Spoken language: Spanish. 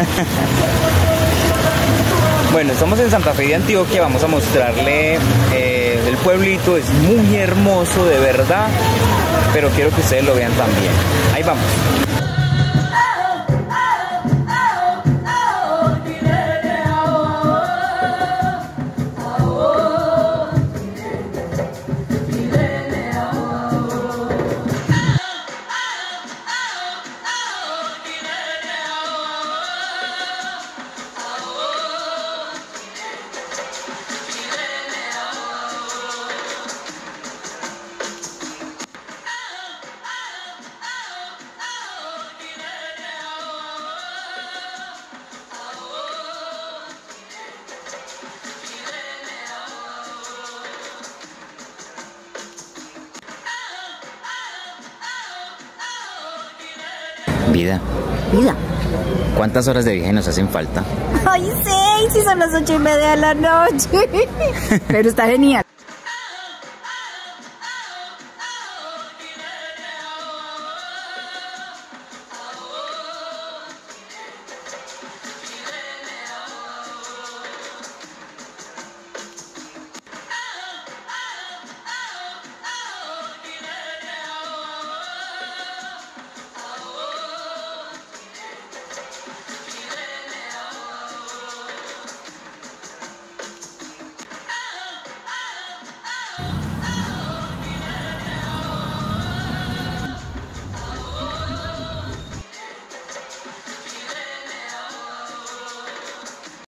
Bueno, estamos en Santa Fe de Antioquia, vamos a mostrarle el pueblito, es muy hermoso de verdad, pero quiero que ustedes lo vean también. Ahí vamos. Vida. Vida. ¿Cuántas horas de viaje nos hacen falta? Ay, 6, y son las 8:30 de la noche. Pero está genial.